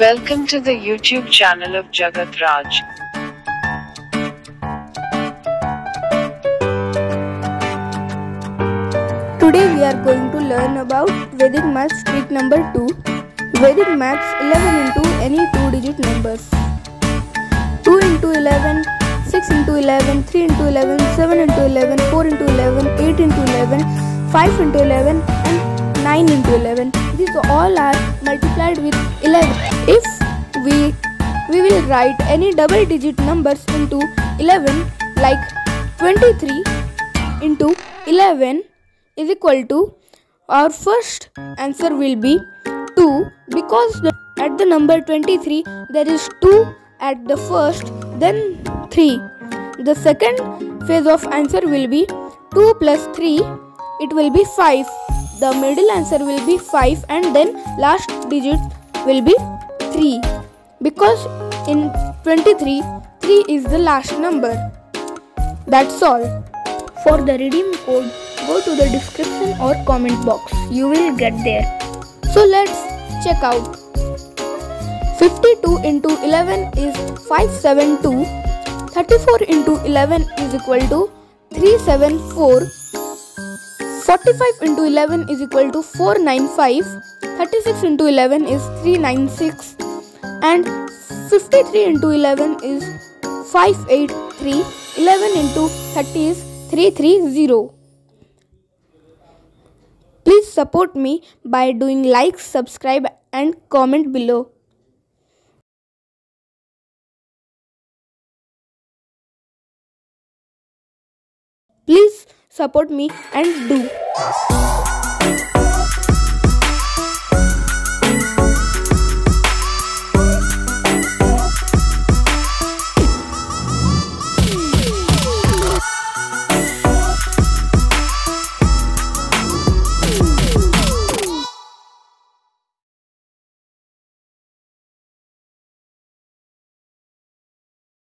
Welcome to the YouTube channel of Jagat Raj. Today we are going to learn about Vedic Maths trick number 2. Vedic Maths 11 into any 2-digit numbers. 2 into 11, 6 into 11, 3 into 11, 7 into 11, 4 into 11, 8 into 11, 5 into 11 and 9 into 11. These all are multiplied with 11. If we will write any double digit numbers into 11 like 23 into 11 is equal to, our first answer will be 2, because at the number 23 there is 2 at the first, then 3. The second phase of answer will be 2 plus 3, it will be 5. The middle answer will be 5 and then last digit will be 3, because in 23 3 is the last number. That's all. For the redeem code, go to the description or comment box. You will get there. So let's check out. 52 into 11 is 572. 34 into 11 is equal to 374. 45 into 11 is equal to 495. 36 into 11 is 396. And 53 into 11 is 583. 11 into 30 is 330. Please support me by doing like, subscribe and comment below. Please support me and do.